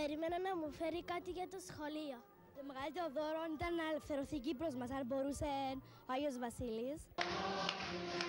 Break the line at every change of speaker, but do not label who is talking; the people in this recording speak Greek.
Περίμενα να μου φέρει κάτι για το σχολείο. Το μεγαλύτερο δώρο ήταν να ελευθερωθεί η Κύπρος μας, αν μπορούσε ο Άγιος Βασίλης.